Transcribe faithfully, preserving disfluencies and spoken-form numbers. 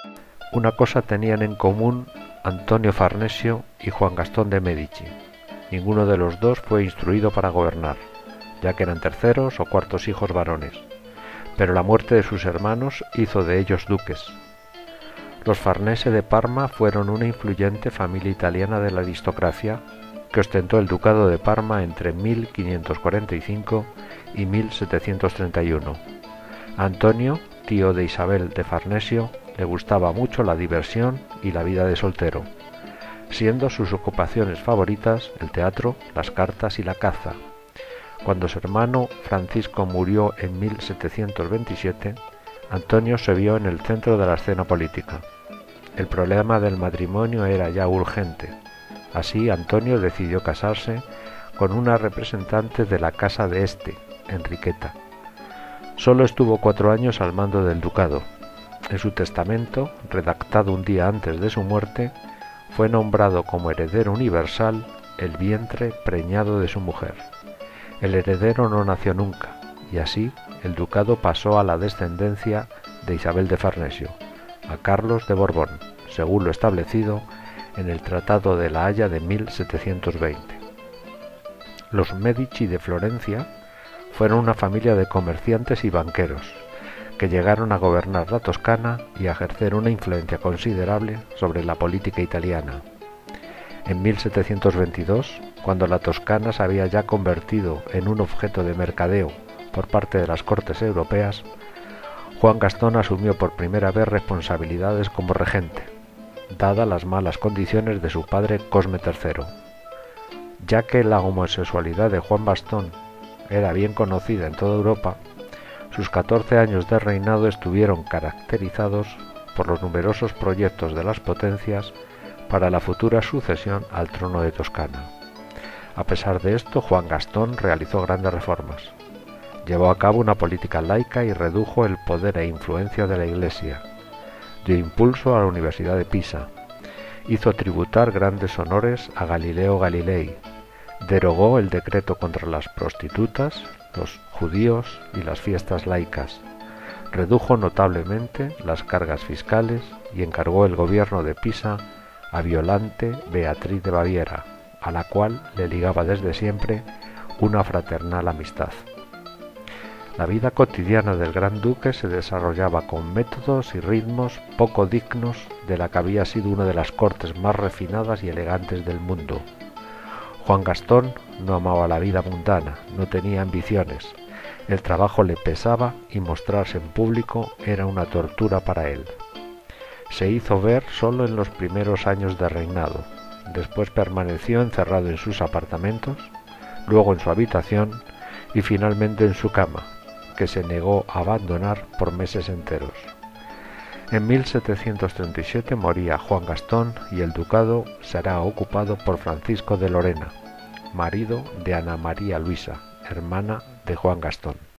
Una cosa tenían en común Antonio Farnesio y Juan Gastón de Medici: ninguno de los dos fue instruido para gobernar, ya que eran terceros o cuartos hijos varones, pero la muerte de sus hermanos hizo de ellos duques. Los Farnese de Parma fueron una influyente familia italiana de la aristocracia que ostentó el ducado de Parma entre mil quinientos cuarenta y cinco y mil setecientos treinta y uno. Antonio, tío de Isabel de Farnesio, le gustaba mucho la diversión y la vida de soltero, siendo sus ocupaciones favoritas el teatro, las cartas y la caza. Cuando su hermano Francisco murió en mil setecientos veintisiete, Antonio se vio en el centro de la escena política. El problema del matrimonio era ya urgente. Así, Antonio decidió casarse con una representante de la casa de este, Enriqueta. Solo estuvo cuatro años al mando del ducado. En su testamento, redactado un día antes de su muerte, fue nombrado como heredero universal el vientre preñado de su mujer. El heredero no nació nunca, y así el ducado pasó a la descendencia de Isabel de Farnesio, a Carlos de Borbón, según lo establecido en el Tratado de la Haya de mil setecientos veinte. Los Medici de Florencia fueron una familia de comerciantes y banqueros que llegaron a gobernar la Toscana y a ejercer una influencia considerable sobre la política italiana. En mil setecientos veintidós, cuando la Toscana se había ya convertido en un objeto de mercadeo por parte de las cortes europeas, Juan Gastón asumió por primera vez responsabilidades como regente, dadas las malas condiciones de su padre Cosme tercero. Ya que la homosexualidad de Juan Gastón era bien conocida en toda Europa, sus catorce años de reinado estuvieron caracterizados por los numerosos proyectos de las potencias para la futura sucesión al trono de Toscana. A pesar de esto, Juan Gastón realizó grandes reformas. Llevó a cabo una política laica y redujo el poder e influencia de la Iglesia. Dio impulso a la Universidad de Pisa. Hizo tributar grandes honores a Galileo Galilei. Derogó el decreto contra las prostitutas, los judíos y las fiestas laicas. Redujo notablemente las cargas fiscales y encargó el gobierno de Pisa a Violante Beatriz de Baviera, a la cual le ligaba desde siempre una fraternal amistad. La vida cotidiana del gran duque se desarrollaba con métodos y ritmos poco dignos de la que había sido una de las cortes más refinadas y elegantes del mundo. Juan Gastón no amaba la vida mundana, no tenía ambiciones, el trabajo le pesaba y mostrarse en público era una tortura para él. Se hizo ver solo en los primeros años de reinado, después permaneció encerrado en sus apartamentos, luego en su habitación y finalmente en su cama, que se negó a abandonar por meses enteros. En mil setecientos treinta y siete moría Juan Gastón y el ducado será ocupado por Francisco de Lorena, marido de Ana María Luisa, hermana de Juan Gastón.